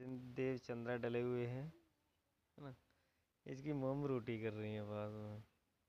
देव चंद्रा डले हुए हैं, है ना। इसकी मम रोटी कर रही है पास में।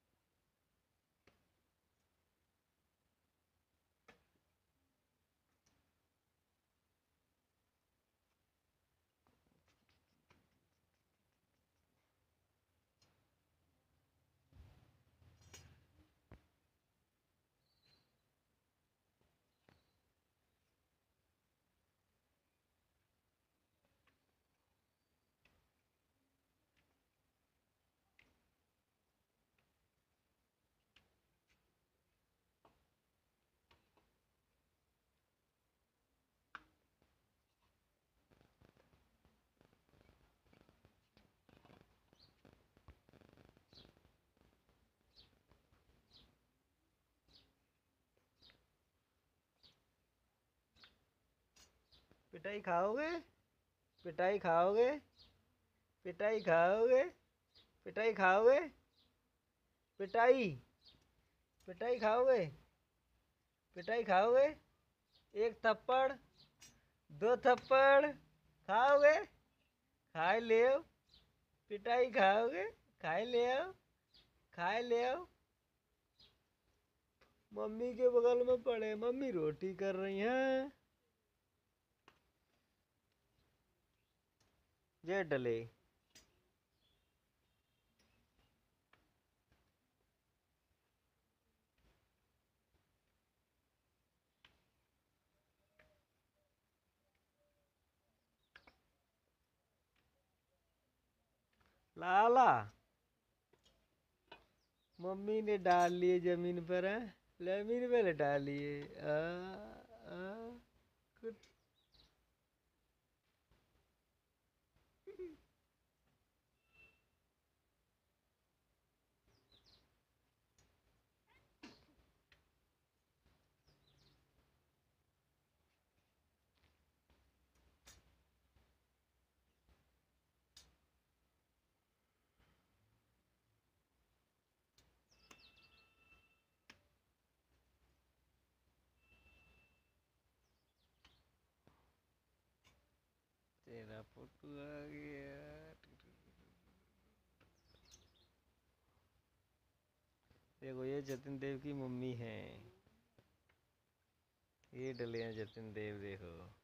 पिटाई खाओगे, पिटाई खाओगे, पिटाई खाओगे, पिटाई खाओगे, पिटाई, पिटाई खाओगे, पिटाई खाओगे। एक थप्पड़, दो थप्पड़ खाओगे, खाए ले आओ। पिटाई खाओगे, खाए ले आओ, खाए ले आओ। मम्मी के बगल में पड़े, मम्मी रोटी कर रही हैं। ये डले। लाला, मम्मी ने डाल लिए जमीन पर है, जमीन पर डाल लिए। कुछ तेरा फोटो आ गया। देखो ये जतिन देव की मम्मी है, ये डले हैं जतिन देव, देखो।